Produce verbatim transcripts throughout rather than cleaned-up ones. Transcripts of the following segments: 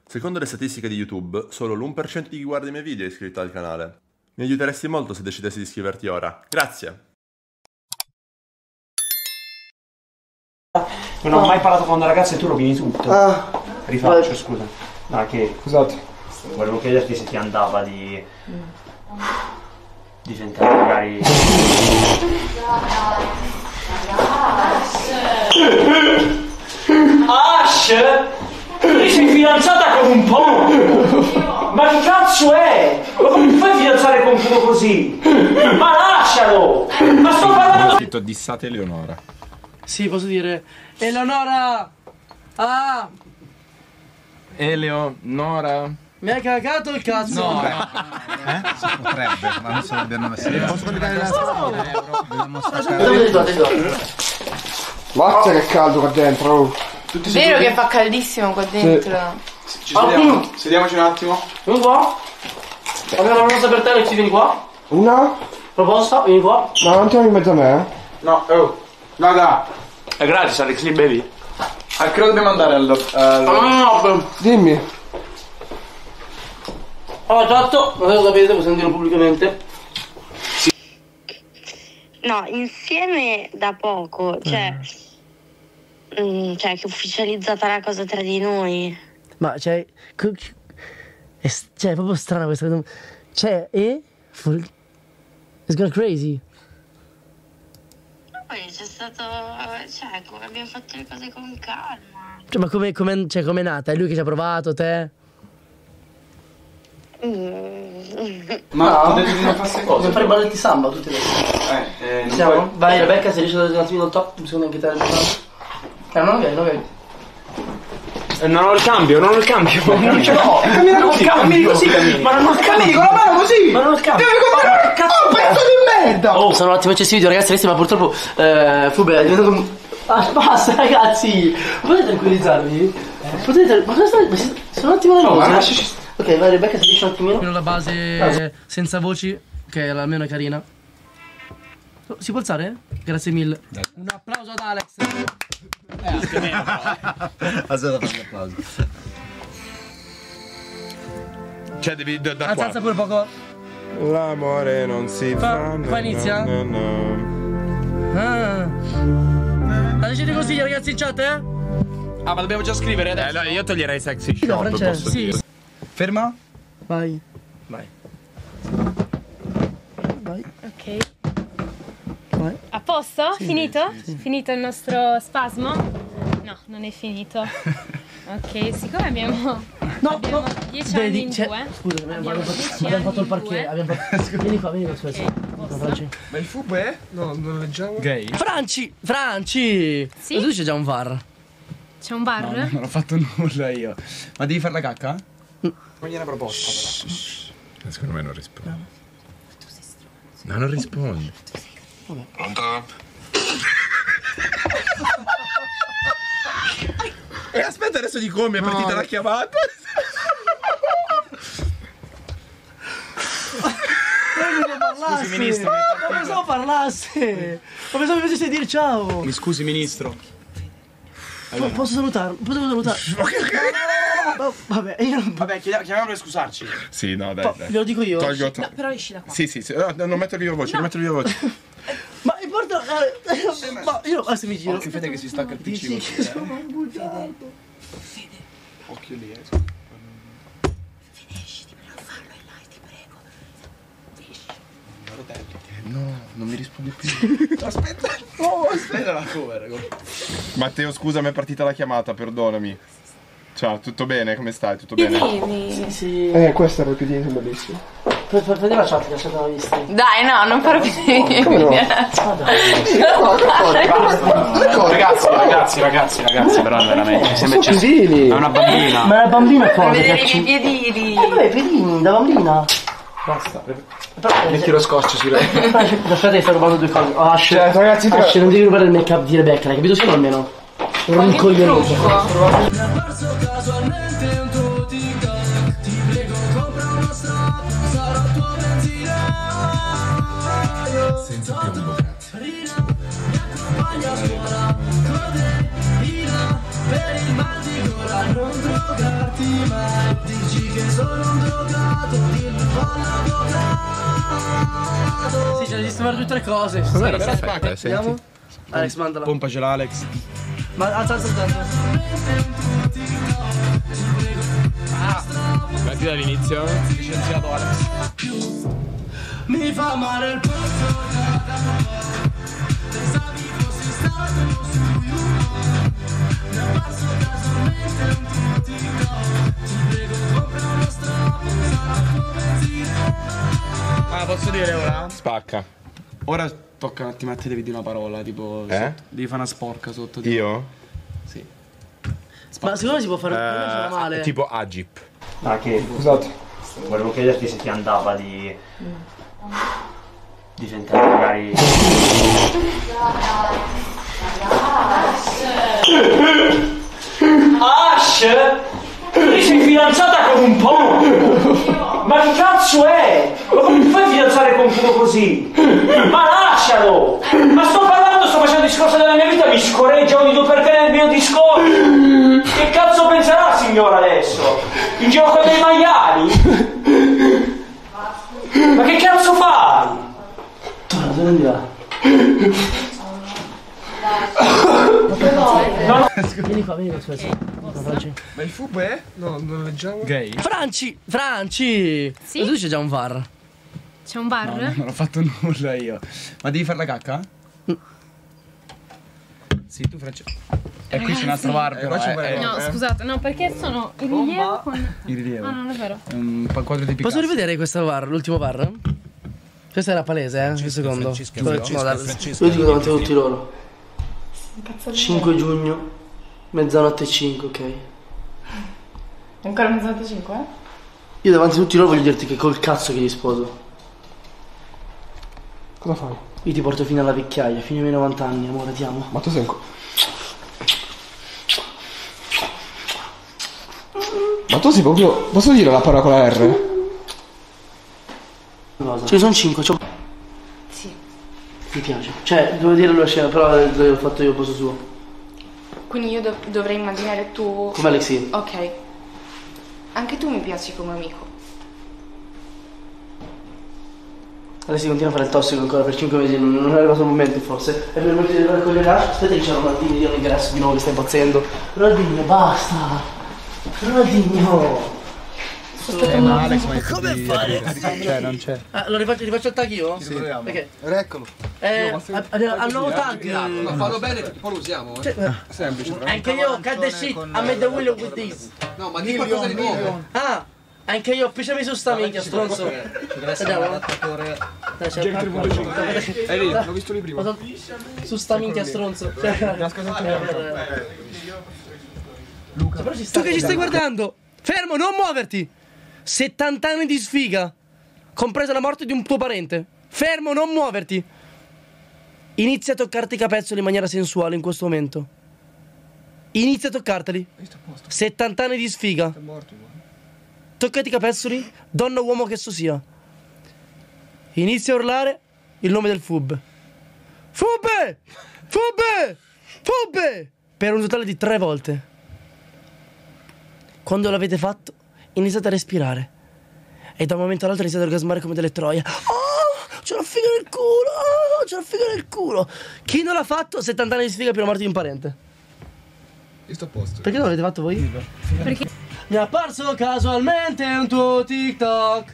Secondo le statistiche di YouTube, solo l'uno per cento di chi guarda i miei video è iscritto al canale. Mi aiuteresti molto se decidessi di iscriverti ora. Grazie! Non ho mai parlato con una ragazza e tu rovini tutto. Ah, Rifaccio, scusa. No, che... Scusate. Volevo chiederti se ti andava di... di tentare magari... Ash! Tu sei fidanzata con un po'! Ma che cazzo è? Ma come ti fai fidanzare con uno così? Ma lascialo! Ma sto parlando... Ho scritto dissate Eleonora. Sì, posso dire Eleonora! Ah! Eleonora. Mi hai cagato il cazzo! No, no, eh? Si potrebbe, ma non se l'abbiamo messo. Posso collegare la storia? Dobbiamo Mazza che caldo qua dentro. Oh. Tutti vero che fa caldissimo qua dentro. Sì. Ci sediamo. Sediamoci un attimo. Vieni qua. Abbiamo una cosa per te, Alexi, vieni qua. Una? Proposta, vieni qua. Ma non ti in mezzo a me? No, oh. Raga. È gratis, Alexi, bevi. A che ora dobbiamo andare al... al... No, no, Dimmi. allora, tratto, non lo sapete, possiamo dirlo pubblicamente. No, insieme da poco, cioè... Mm, cioè, che è ufficializzata la cosa tra di noi. Ma, cioè... È, cioè, è proprio strana questa cosa. Cioè, e... It's gone crazy. Poi c'è stato... Cioè, come abbiamo fatto le cose con calma. Cioè, ma come come, cioè, com'è nata? È lui che ci ha provato, te? Mm. Ma no. Potete dire queste cose? Dobbiamo fare i balletti samba tutti e Eh, eh, non Siamo? puoi... Vai Rebecca, se riesci a dare un attimino il top, secondo anche te. Eh, non ok, non ok. Eh, non ho il cambio, non ho il cambio. Non ce l'ho. Cammina così, cammini così, cammini. Ma non ho il cambio. Cammini con la mano così. Ma non ho il cambio. Devi continuare. Cazzo, pezzo di merda. Oh, sono un attimo eccessivi, ragazzi, ragazzi, ma purtroppo eh, Fube è diventato un... Ah, basta, ragazzi. Potete tranquillizzarvi? Potete... Ma cosa stai... Ma si- sono un attimo nervoso. Ok, vai Rebecca, si dice un attimino. La base senza voci, che almeno è carina. Si può alzare? Grazie mille. Dai. Un applauso ad Alex. Eh, anche me. Aspetta, fai l'applauso. Cioè devi da, da Alza, alza pure poco. L'amore non si fa. Fa, fa inizia? No, no, no. Ah. La decidi così, ragazzi, in chat, eh? Ah, ma dobbiamo già scrivere adesso? Eh, no, io toglierei sexy Sì, da shop, Francesco, posso sì. dire. Ferma. Vai. Vai. Vai. Ok. Vai. A posto? Sì, finito? sì, sì. Finito il nostro spasmo? No, non è finito. Ok, siccome abbiamo No, abbiamo no. dieci anni Vedi, in c'è... due. Scusa, abbiamo, Abbiamo fatto, dieci abbiamo fatto il anni in parquet. due. Abbiamo fatto... Vieni qua, vieni qua, scusa. Ok, No, posto? Franci. Ma il Fube? No, non leggiamo. Gay? Franci! Franci! Sì? Ma tu c'è già un V A R? C'è un bar? No, non ho fatto nulla io. Ma devi fare la cacca? Non gliene proposta però. Secondo me non risponde. No, non risponde. Pronto? E aspetta, adesso di come è partita la chiamata. Scusi, ministro. Ma pensavo parlasse! Ma pensavo che potessi dire ciao! Mi scusi, ministro. Po- Posso salutarlo? Posso salutare? No, vabbè, io non... Vabbè, chiediamo, chiamiamolo per scusarci. Sì, no, dai, Po- dai. glielo dico io? Tolgo. No, però esci da qua. Sì, sì, sì. No, no, non metto il viva voce, non metto il viva voce. Ma importa... Eh, ma io... Ah, se mi giro... Occhio, Fede che si stacca il P C. Dici che sono un bugiardo. Occhio lì, eh. No, non mi risponde più. Aspetta. Oh, aspetta la cover. Matteo, scusa, mi è partita la chiamata, perdonami. Ciao, tutto bene? Come stai? Tutto bene? Sì, sì. Eh, questo era il piedino, sono bellissimo. Pre- pre- Prendi la chat che la chat l'ho vista. Dai, no, non farò più. Come no? Ah, dai. Ragazzi, ragazzi, ragazzi, ragazzi, però veramente. Mi sembra Sono c'è. piedini. È una bambina. Ma la bambina è cosa? Vedere che i ci- miei piedini. Eh, vabbè, piedini, da bambina. Basta. Però... Metti lo scotch su lei. Aspetta che stai rubando due cose. Oh, Ash, Certo, ragazzi, Ash, non devi rubare il make up di Rebecca, l'hai capito solo almeno? Non un coglionuto. Senza piombo, grazie. codeina per il mal di gola, non drogarti mai. Dici che sono un drogato, dillo all'avvocato. Sì, c'è da sistemare tutte le cose. Com'era perfetta, Vediamo. Alex, mandala. Pompacela Alex. Ma alza, alza, alza. Metti dall'inizio. Licenziato Alex. Mi fa male il posto da pensavi fossi stato su YouTube. Mi è apparso casualmente un tuo TikTok. Ti prego compra uno strappo, sarà il tuo benzina. Ah, posso dire ora? Spacca. Ora tocca un attimo a te, devi dire una parola, tipo... Eh? Sotto. Devi fare una sporca sotto. Tipo. Io? Sì. Ma secondo me si può fare non fa Eh, male. tipo Agip. Ah, che Scusate. volevo chiederti se ti andava di. di sentire magari. Ash! Ti sei fidanzata con un po'? Ma che cazzo è? Ma come ti fai fidanzare con uno così? Ma lascialo! Ma sto parlando, sto facendo il discorso della mia vita, mi scorreggia ogni due per tre nel mio discorso! Che cazzo penserà la signora adesso? In gioco dei maiali? Ma che cazzo fai? Torna, torna di là. No, no. Vieni qua, vieni qua, scusa. Franci. Ma il F U B è? No, non leggiamo. Gay? Franci! Franci! Sì? Ma tu c'è già un V A R. C'è un bar? No, no, non ho fatto nulla io. Ma devi fare la cacca? Sì, tu Francesco. E qui c'è un altro bar però, eh, eh, No, scusate, no, perché sono in rilievo con... il rilievo. Ah, non è vero. È un quadro di Picasso. Posso rivedere questo V A R, l'ultimo V A R? Questo era palese, eh? Il secondo. Francesca, No, Francesca, dai, Francesca. lo dico davanti a tutti loro. cinque giugno, mezzanotte e cinque, ok? Ancora mezzanotte e cinque? Io davanti a tutti loro voglio dirti che col cazzo che li sposo. Cosa fai? Io ti porto fino alla vecchiaia, fino ai miei novanta anni, amore, ti amo. Ma tu sei un co... Ma tu sei proprio... Posso dire la parola con la R? Cosa? Ce ne sono cinque, c'ho... Sì. Mi piace. Cioè, devo dire la scena, però l'ho fatto io al posto suo. Quindi io dov- dovrei immaginare tu... Come Alexi. Ok. Anche tu mi piaci come amico. Alessi continua a fare il tossico ancora per cinque mesi, non, non è arrivato il momento forse. È per il momento di arrivare con le lasce. Aspetta che c'è Ronaldinho, io l'ingresso di nuovo che sta impazzendo. Ronaldinho, basta! Ronaldinho! Eh, ma Alex, ma come fai? Cioè, non c'è. Ah, lo rifaccio, rifaccio il tag io? Sì. Perché? Eccolo. Eh, al nuovo tag. Ma fallo bene che poi lo usiamo, eh. Cioè, Semplice. anche io, cut the shit, I made the willow with this. No, ma di qualcosa di nuovo. Ah, anche io, pisciami su sta minchia, stronzo. Vediamo. Dai, c'è il pacco. Eh, lì, l'ho visto lì prima. Su sta minchia, stronzo. Luca, tu che ci stai guardando? Fermo, non muoverti! settanta anni di sfiga, compresa la morte di un tuo parente. Fermo, non muoverti! Inizia a toccarti i capezzoli in maniera sensuale in questo momento. Inizia a toccarteli. settanta anni di sfiga. Toccati i capezzoli, donna o uomo che esso sia. Inizia a urlare il nome del F U B. F U B! F U B! F U B! Per un totale di tre volte. Quando l'avete fatto, iniziate a respirare. E da un momento all'altro iniziate a orgasmare come delle troie. Oh, c'è la figa nel culo! Oh, c'è la figa nel culo! Chi non l'ha fatto, settanta anni di sfiga per la morte di un parente. Io sto a posto. Perché non l'avete fatto voi? Perché? Mi è apparso casualmente un tuo TikTok.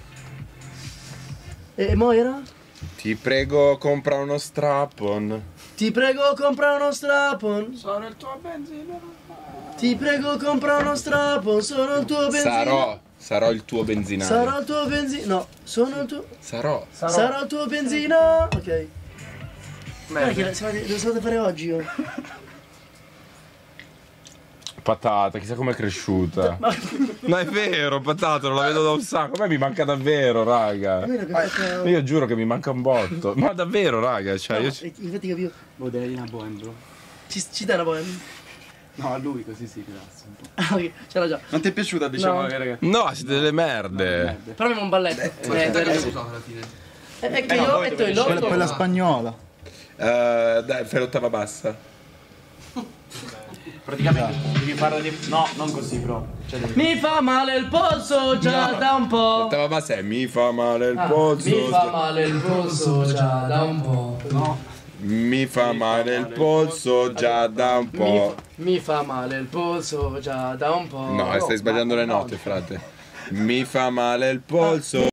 E mo era? Ti prego, compra uno strap-on. Ti prego, compra uno strap-on. Sono il tuo benzina. Ti prego, compra uno strap-on. Sono il tuo benzina. Sarò, sarò il tuo benzinaio. Sarò il tuo benzina. No, sono il tuo. Sarò. Sarò, Sarò il tuo benzina. Ok. Ma che lo sapete fare oggi io? Patata, chissà com'è cresciuta. Ma... No, è vero, patata, non la vedo da un sacco. A me mi manca davvero, raga. Io giuro che mi manca un botto. Ma davvero, raga. Cioè, no, io... infatti capivo. Boh, devi una bohem, bro. Ci, ci dai una bohem? No, a lui così si rilassa un po'. Ah, ok, c'era già. Non ti è piaciuta, diciamo, no. raga? No, siete delle merde. Però abbiamo un balletto. Eh, Ma eh, che eh, l'hai usato alla fine? Eh, è che io e tu il loro. Quella spagnola. Uh, dai, fai l'ottava bassa. Praticamente devi farla di... No, non così, bro. Cioè, devi... Mi fa male il polso già No. da un po'. Ottava base è mi fa male il Ah, polso. mi fa male il polso già da un po'. No. Mi fa male il polso già da un Mi, po'. mi fa male il polso già da un po'. No, stai sbagliando le note, frate. Mi fa male il polso.